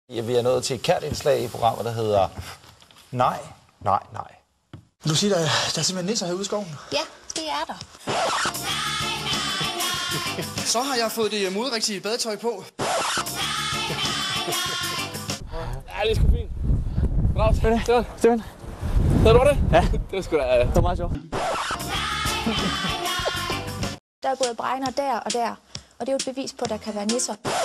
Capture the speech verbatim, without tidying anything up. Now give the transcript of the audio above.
Ja, vi er nået til et kært indslag i programmet, der hedder Nej, nej, nej. Du siger, der, der er simpelthen nisser herude i skoven? Ja, det er der. Så har jeg fået det moderigtige badetøj på. Ja, det er sgu fint. Bra, Stefan. Stefan. Havde du det? Ja. Det var sgu da... Det var meget sjovt. Der er gået bregner der og der, og det er jo et bevis på, at der kan være nisser.